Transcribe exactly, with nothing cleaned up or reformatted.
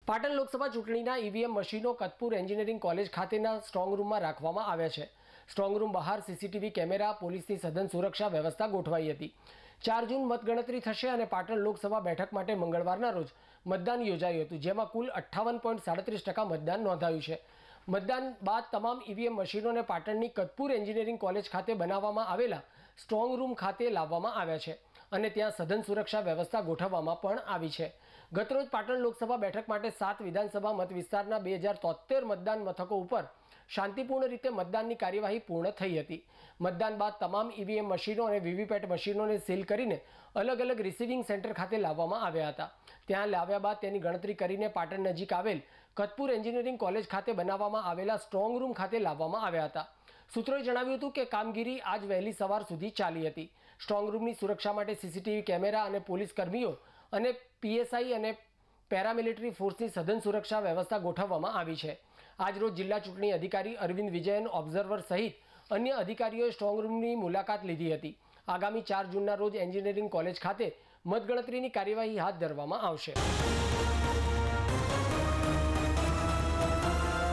પાટણ લોકસભા ચૂંટણીના ઈવીએમ મશીનો Katpur engineering college ખાતેના સ્ટ્રોંગ રૂમમાં રાખવામાં આવ્યા છે। સ્ટ્રોંગ રૂમ બહાર સીસીટીવી કેમેરા, પોલીસની સઘન સુરક્ષા વ્યવસ્થા ગોઠવાઈ હતી। ચાર જૂન મતગણતરી થશે અને પાટણ લોકસભા બેઠક માટે મંગળવારના રોજ મતદાન યોજાયું હતું, જેમાં કુલ અઠ્ઠાવન પોઈન્ટ સાડત્રીસ ટકા મતદાન નોંધાયું છે। મતદાન બાદ તમામ ઈવીએમ મશીનોને પાટણની કતપુર એન્જિનિયરિંગ કોલેજ ખાતે બનાવવામાં આવેલા સ્ટ્રોંગ રૂમ ખાતે લાવવામાં આવ્યા છે અને ત્યાં સઘન સુરક્ષા વ્યવસ્થા ગોઠવવામાં પણ આવી છે। ગતરોજ પાટણ લોકસભા બેઠક માટે સાત વિધાનસભા મત વિસ્તારના બે હજાર તોતેર મતદાન મથકો ઉપર શાંતિપૂર્ણ રીતે મતદાનની કાર્યવાહી પૂર્ણ થઈ હતી। મતદાન બાદ તમામ ઈવીએમ મશીનો અને વીવીપેટ મશીનોને સીલ કરીને અલગ અલગ રિસીવિંગ સેન્ટર ખાતે લાવવામાં આવ્યા હતા। ત્યાં લાવ્યા બાદ તેની ગણતરી કરીને પાટણ નજીક આવેલ કતપુર એન્જિનિયરિંગ કોલેજ ખાતે બનાવવામાં આવેલા સ્ટ્રોંગ રૂમ ખાતે લાવવામાં આવ્યા હતા। સૂત્રોએ જણાવ્યું હતું કે કામગીરી આજ વહેલી સવાર સુધી ચાલી હતી। સ્ટ્રોંગ રૂમની સુરક્ષા માટે સીસીટીવી કેમેરા અને પોલીસ કર્મીઓ અને પીએસઆઈ અને પેરામિલિટરી ફોર્સની સઘન સુરક્ષા વ્યવસ્થા ગોઠવવામાં આવી છે। આજરોજ જિલ્લા ચૂંટણી અધિકારી અરવિંદ વિજયન ઓબ્ઝર્વર સહિત અન્ય અધિકારીઓએ સ્ટ્રોંગ રૂમની મુલાકાત લીધી હતી। આગામી ચાર જૂનના રોજ એન્જિનિયરિંગ કોલેજ ખાતે મતગણતરીની કાર્યવાહી હાથ ધરવામાં આવશે।